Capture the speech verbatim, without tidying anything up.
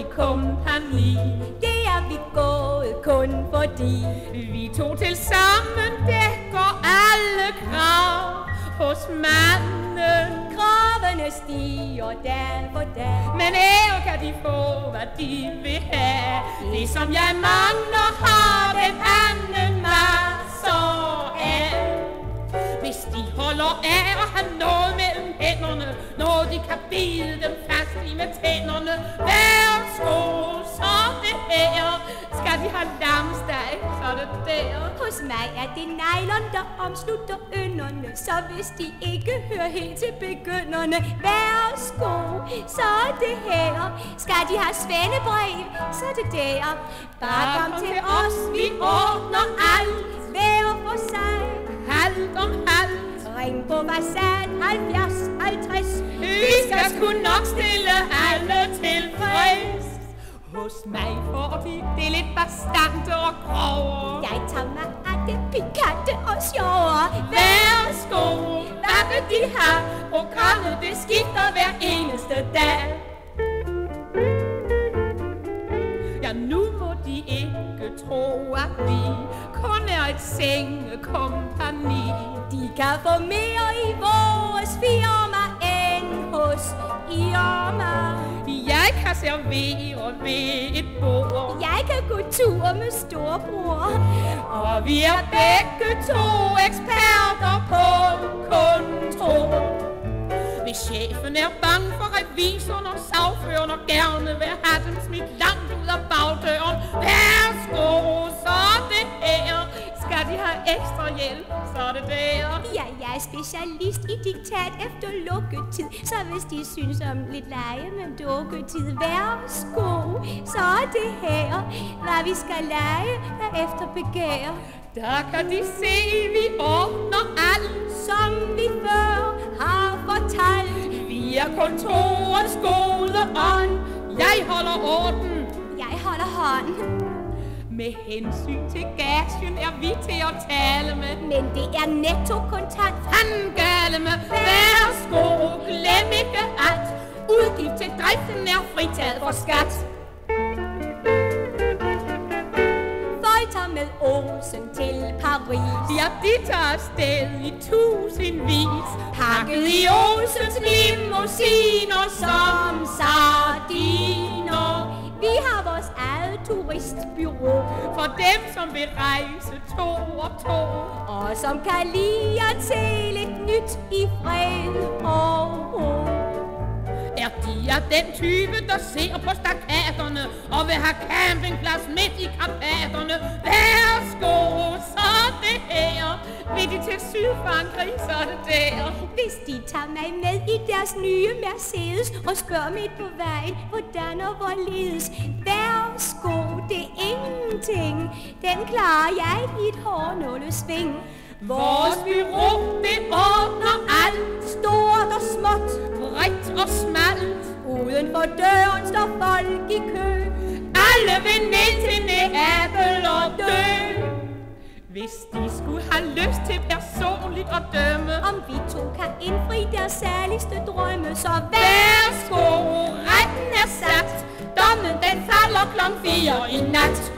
i kompagni. Det er vi gået kun fordi vi to til sammen dækker alle krav hos manden. Kravene stiger dag for dag, men ære kan de få, hvad de vil have. Det som jeg mangler, har den anden masser af. Hvis de holder af at have noget mellem hænderne, når de kan bide dem fast i med tænderne, værsgo, så det her. Skal de have lamsteg, så er det der. Hos mig er det nylon, der omslutter ynderne, så hvis de ikke hører helt til begynderne, værsgo, så er det her. Skal de have svendebrev, så er det der. Bare kom til os, vi ordner alt, hver for sig. Halvt om halvt. Ring på Vasat halvfjerds halvtreds. Vi skal sgu nok stille alle tilfreds. Hos mig får de det lidt bastante og grove. Jeg tager mig af det pikante og sjovere. Værsgo, hvad vil de have? Programmet det skifter hver eneste dag. Ja, nu må de ikke tro, at vi kun er et sengekompagni. De kan få mere i vores firma end hos Irma. Jeg kan servere ved et bord. Jeg kan gå tur med storebror. Og vi er begge to eksperter på kontor. Hvis chefen er bange for revisoren og sagføren og gerne vil have dem smidt langt ud af bagdøren, værsgo, så er det her. Skal de have ekstra hjælp, så er det der. Ja, jeg er specialist i diktat efter lukketid, så hvis de synes om lidt lege med dukketid, værsgo, så er det her. Hvad vi skal lege er efter begær. Der kan de se, vi ordner alt, som vi før har fortalt. Vi er kontorets gode ånd. Jeg holder orden. Jeg holder hånd. Med hensyn til gagen er vi til at tale med. Men det er netto kontant. Han gale med. Værsgo, glem ikke at udgift til driften er fritaget for skat. Tager med Olsen til Paris. Ja, de tager afsted i tusindvis, pakket i Olsens limousiner som sardiner. Vi har vores eget turistbyrå for dem, som vil rejse to og to, og som kan lide at se lidt nyt i fred og ro. Er de af den type, der ser på stakaterne og vil have campingplads midt i Karpaterne? Værsgo, så er det her. Vil de til Sydfrankrig, så er det der. Hvis de tager mig med i deres nye Mercedes og spørger midt på vejen, hvordan og hvorledes, værsgo, det er ingenting. Den klarer jeg i et hårnålesving. Vores bureau, det ordner alt, stort og småt, bredt og smalt. Uden for døren står folk i kø. Alle vil ned til Neapel og dø. Hvis de skulle have lyst til personligt at dømme, om vi to kan indfri deres særligste drømme, så værsgo, retten er sat. Dommen den falder klokken fire i nat.